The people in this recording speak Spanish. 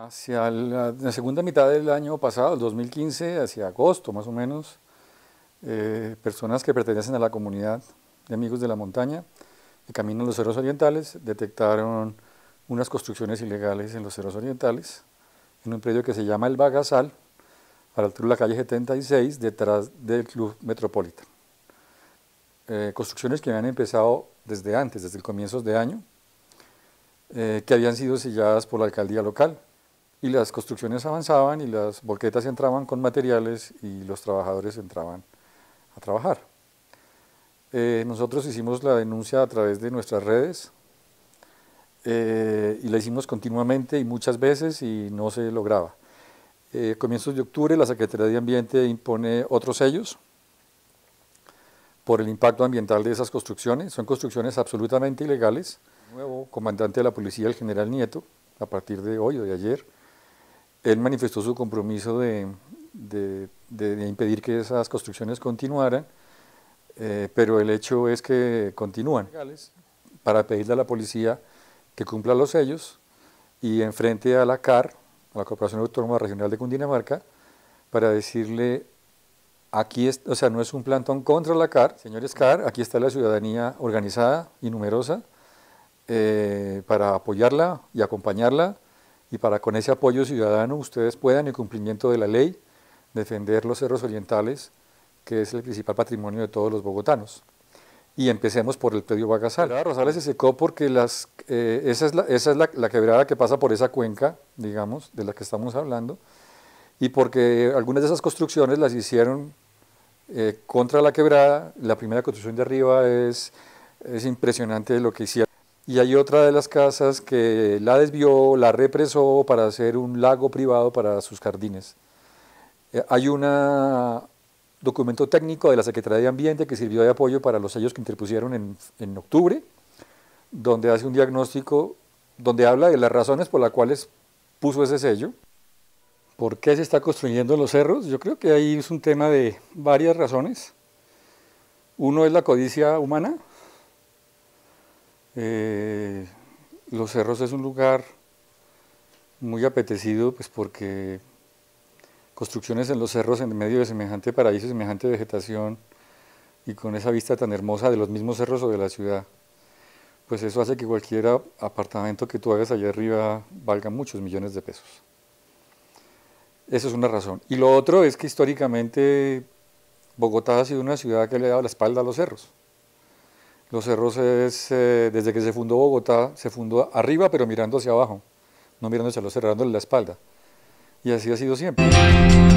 Hacia la segunda mitad del año pasado, el 2015, hacia agosto más o menos, personas que pertenecen a la comunidad de Amigos de la Montaña, que caminan los cerros orientales, detectaron unas construcciones ilegales en los cerros orientales, en un predio que se llama El Bagasal, a la altura de la calle 76, detrás del Club Metropolitan. Construcciones que habían empezado desde antes, desde el comienzos de año, que habían sido selladas por la alcaldía local. Y las construcciones avanzaban y las volquetas entraban con materiales y los trabajadores entraban a trabajar. Nosotros hicimos la denuncia a través de nuestras redes y la hicimos continuamente y muchas veces y no se lograba. Comienzos de octubre la Secretaría de Ambiente impone otros sellos por el impacto ambiental de esas construcciones. Son construcciones absolutamente ilegales. El nuevo comandante de la policía, el general Nieto, a partir de hoy o de ayer, él manifestó su compromiso de impedir que esas construcciones continuaran, pero el hecho es que continúan, para pedirle a la policía que cumpla los sellos y enfrente a la CAR, a la Corporación Autónoma Regional de Cundinamarca, para decirle, aquí o sea, no es un plantón contra la CAR, señores CAR, aquí está la ciudadanía organizada y numerosa para apoyarla y acompañarla, y para con ese apoyo ciudadano ustedes puedan, en cumplimiento de la ley, defender los cerros orientales, que es el principal patrimonio de todos los bogotanos. Y empecemos por el predio Bagasal. La Rosales se secó porque esa es la quebrada que pasa por esa cuenca, digamos, de la que estamos hablando, y porque algunas de esas construcciones las hicieron contra la quebrada. La primera construcción de arriba es impresionante lo que hicieron. Y hay otra de las casas que la desvió, la represó para hacer un lago privado para sus jardines. Hay un documento técnico de la Secretaría de Ambiente que sirvió de apoyo para los sellos que interpusieron en octubre, donde hace un diagnóstico, donde habla de las razones por las cuales puso ese sello. ¿Por qué se está construyendo en los cerros? Yo creo que ahí es un tema de varias razones. Uno es la codicia humana. Los cerros es un lugar muy apetecido, pues porque construcciones en los cerros en medio de semejante paraíso, semejante vegetación y con esa vista tan hermosa de los mismos cerros o de la ciudad, pues eso hace que cualquier apartamento que tú hagas allá arriba valga muchos millones de pesos. Esa es una razón. Y lo otro es que históricamente Bogotá ha sido una ciudad que le ha dado la espalda a los cerros. Los cerros desde que se fundó Bogotá, se fundó arriba pero mirando hacia abajo, no mirando hacia los cerros, dándole la espalda. Y así ha sido siempre.